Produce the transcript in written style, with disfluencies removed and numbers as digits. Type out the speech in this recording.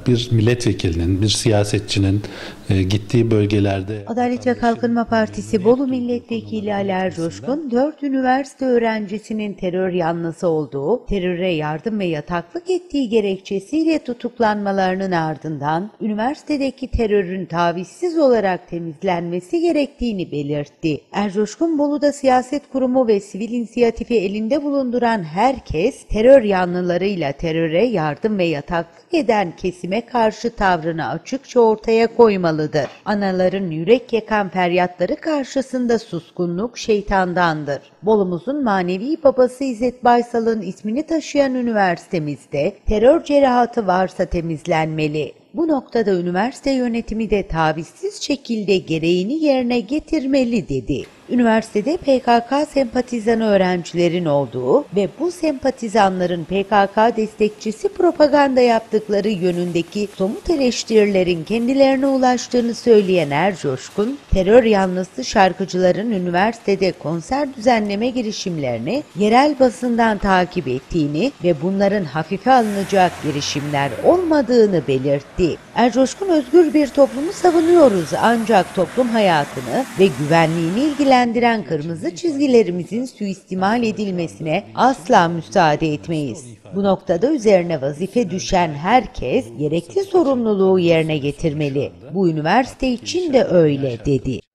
bir milletvekilinin, bir siyasetçinin gittiği bölgelerde... Adalet ve Kalkınma Partisi Bolu Milletvekili Ali Ercoşkun, 4 üniversite öğrencisinin terör yanlısı olduğu, teröre yardım ve yataklık ettiği gerekçesiyle tutuklanmalarının ardından üniversitedeki terörün tavizsiz olarak temizlenmesi gerektiğini belirtti. Ercoşkun, Bolu'da siyaset kurumu ve sivil inisiyatifi elinde bulunduran herkes, terör yanlılarıyla teröre yardım ve yataklık eden kesime karşı tavrını açıkça ortaya koymalıdır. Anaların yürek yakan feryatları karşısında suskunluk şeytandandır. Bolumuzun manevi babası İzzet Baysal'ın ismini taşıyan üniversitemizde terör cerahatı varsa temizlenmeli. Bu noktada üniversite yönetimi de tavizsiz şekilde gereğini yerine getirmeli dedi. Üniversitede PKK sempatizanı öğrencilerin olduğu ve bu sempatizanların PKK destekçisi propaganda yaptıkları yönündeki somut eleştirilerin kendilerine ulaştığını söyleyen Ercoşkun, terör yanlısı şarkıcıların üniversitede konser düzenleme girişimlerini yerel basından takip ettiğini ve bunların hafife alınacak girişimler olmadığını belirtti. Ercoşkun, özgür bir toplumu savunuyoruz ancak toplum hayatını ve güvenliğini ilgilendiren kırmızı çizgilerimizin suistimal edilmesine asla müsaade etmeyiz. Bu noktada üzerine vazife düşen herkes gerekli sorumluluğu yerine getirmeli. Bu üniversite için de öyle dedi.